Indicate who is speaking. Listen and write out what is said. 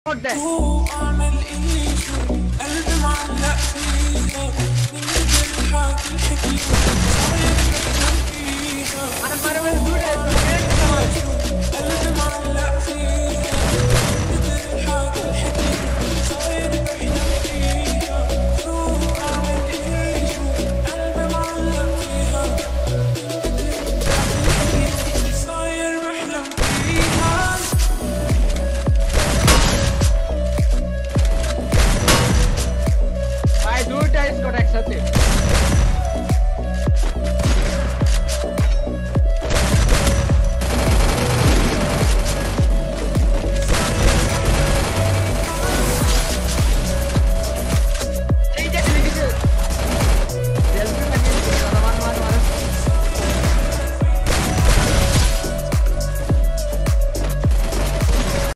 Speaker 1: ده
Speaker 2: اعمل ايه شو قلبي معلق فيها من الجرحى تلحقي صاير فيها
Speaker 1: انا بره من دول
Speaker 2: قلبي معلق فيها